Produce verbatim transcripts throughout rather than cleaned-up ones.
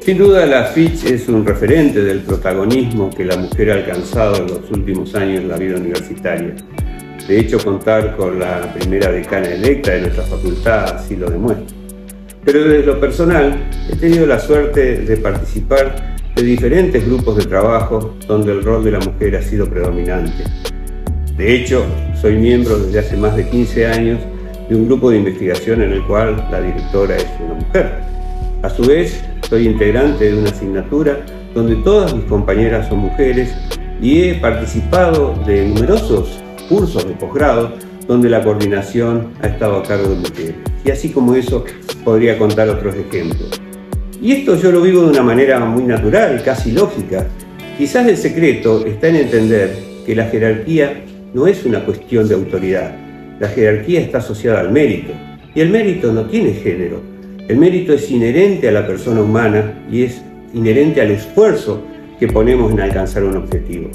Sin duda, la Fitch es un referente del protagonismo que la mujer ha alcanzado en los últimos años en la vida universitaria. De hecho, contar con la primera decana electa de nuestra facultad así lo demuestra. Pero desde lo personal, he tenido la suerte de participar de diferentes grupos de trabajo donde el rol de la mujer ha sido predominante. De hecho, soy miembro desde hace más de quince años de un grupo de investigación en el cual la directora es una mujer. A su vez, soy integrante de una asignatura donde todas mis compañeras son mujeres y he participado de numerosos cursos de posgrado donde la coordinación ha estado a cargo de mujeres. Y así como eso, podría contar otros ejemplos. Y esto yo lo vivo de una manera muy natural, casi lógica. Quizás el secreto está en entender que la jerarquía no es una cuestión de autoridad. La jerarquía está asociada al mérito. Y el mérito no tiene género. El mérito es inherente a la persona humana y es inherente al esfuerzo que ponemos en alcanzar un objetivo.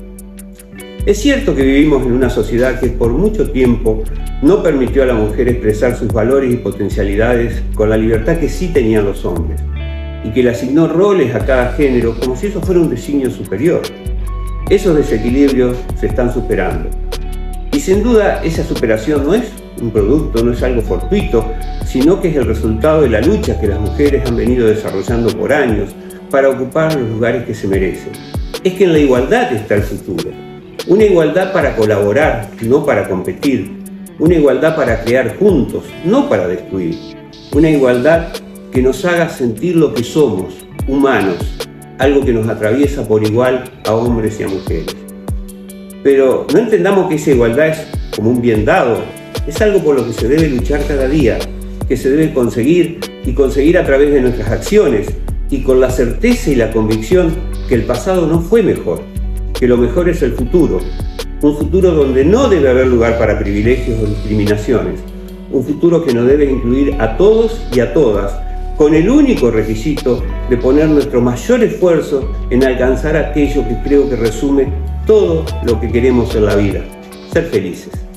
Es cierto que vivimos en una sociedad que por mucho tiempo no permitió a la mujer expresar sus valores y potencialidades con la libertad que sí tenían los hombres, y que le asignó roles a cada género como si eso fuera un designio superior. Esos desequilibrios se están superando. Y sin duda esa superación no es un producto, no es algo fortuito, sino que es el resultado de la lucha que las mujeres han venido desarrollando por años para ocupar los lugares que se merecen. Es que en la igualdad está el futuro. Una igualdad para colaborar, no para competir. Una igualdad para crear juntos, no para destruir. Una igualdad que nos haga sentir lo que somos, humanos, algo que nos atraviesa por igual a hombres y a mujeres. Pero no entendamos que esa igualdad es como un bien dado, es algo por lo que se debe luchar cada día, que se debe conseguir y conseguir a través de nuestras acciones y con la certeza y la convicción que el pasado no fue mejor, que lo mejor es el futuro, un futuro donde no debe haber lugar para privilegios o discriminaciones, un futuro que nos debe incluir a todos y a todas, con el único requisito de poner nuestro mayor esfuerzo en alcanzar aquello que creo que resume todo lo que queremos en la vida: ser felices.